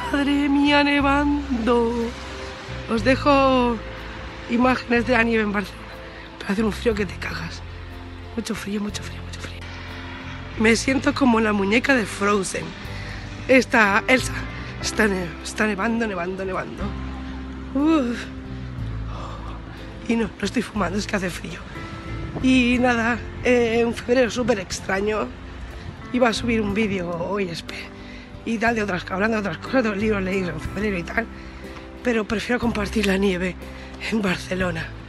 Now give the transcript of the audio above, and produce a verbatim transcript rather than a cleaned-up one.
Madre mía, nevando. Os dejo imágenes de la nieve en Barcelona. Pero hace un frío que te cagas. Mucho frío, mucho frío, mucho frío. Me siento como la muñeca de Frozen. Esta Elsa. Está, ne está nevando, nevando, nevando. Uf. Y no, no estoy fumando, es que hace frío. Y nada, eh, un febrero súper extraño. Iba a subir un vídeo hoy, espera, y tal, de otras, hablando de otras cosas, de los libros leídos en febrero y tal. Pero prefiero compartir la nieve en Barcelona.